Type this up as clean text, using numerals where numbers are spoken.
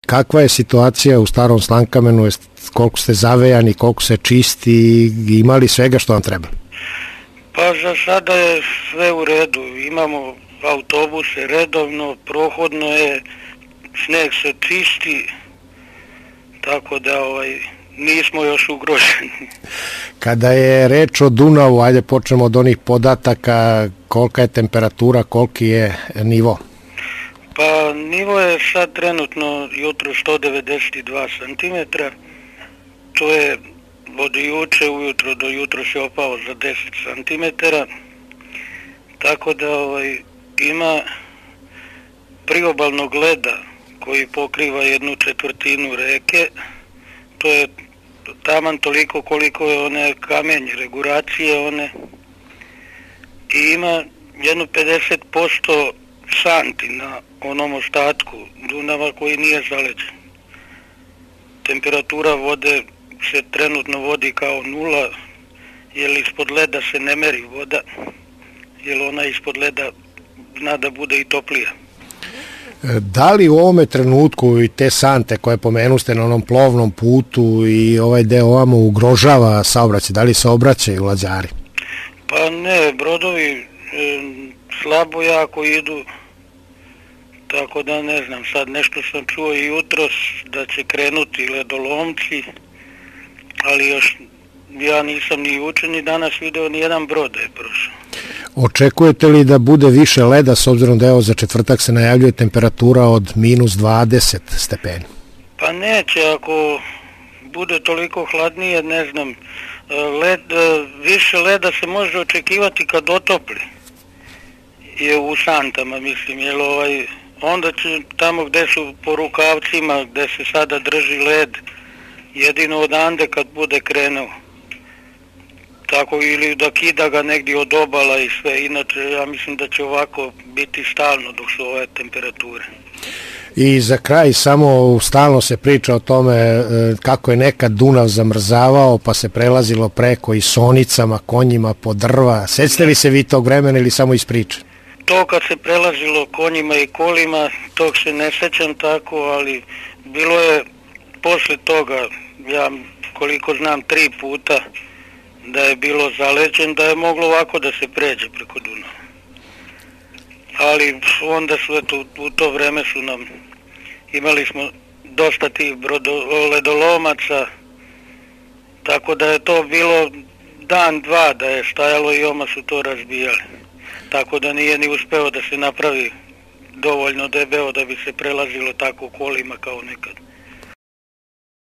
kakva je situacija u Starom Slankamenu, koliko ste zavejani, koliko se čisti, imali svega što vam treba? Pa za sada je sve u redu, imamo autobuse redovno, prohodno je, sneg se čisti, tako da nismo još ugroženi. Kada je reč o Dunavu, ajde počnemo od onih podataka, kolika je temperatura, koliki je nivo? Pa nivo je sad trenutno jutro 192 cm, to je od juče ujutro do jutro se opao za 10 cm, tako da ima priobalnog leda koji pokriva 1/4 reke, to je taman toliko koliko je one kamenje, regulacije one, i ima jedno 50% santi na onom ostatku Dunava koji nije zaleđen. Temperatura vode se trenutno vodi kao 0, jer ispod leda se ne meri voda, jer ona ispod leda zna da bude i toplija. Da li u ovome trenutku i te sante koje pomenuste na onom plovnom putu i ovaj deo ovamo ugrožava saobraćaj, da li se obraćaju lađari? Pa ne, brodovi slabo jako idu, tako da ne znam, sad nešto sam čuo i jutros da će krenuti ledolomci, ali još ja nisam ni juče ni danas video ni jedan brod da je prošao. Očekujete li da bude više leda, s obzirom da evo za četvrtak se najavljuje temperatura od -20 stepeni? Pa neće, ako bude toliko hladnije, ne znam, više leda se može očekivati kad otopli je u santama, mislim, jer onda će tamo gde su po rukavcima, gde se sada drži led, jedino odande kad bude krenuo. Tako, ili da kida ga negdje od obala i sve, inače ja mislim da će ovako biti stalno dok su ove temperature. I za kraj samo stalno se priča o tome kako je nekad Dunav zamrzavao pa se prelazilo preko i sonicama, konjima po drva. Sećate li se vi tog vremena ili samo iz priče? To kad se prelazilo konjima i kolima, tog se ne sećam tako, ali bilo je posle toga, ja koliko znam 3 puta, da je bilo zaleđen, da je moglo ovako da se pređe preko Dunava. Ali onda su, u to vreme su nam, imali smo dosta tih ledolomaca, tako da je to bilo dan, dva da je stajalo i oma su to razbijali. Tako da nije ni uspeo da se napravi dovoljno debeo da bi se prelazilo tako kolima kao nekad.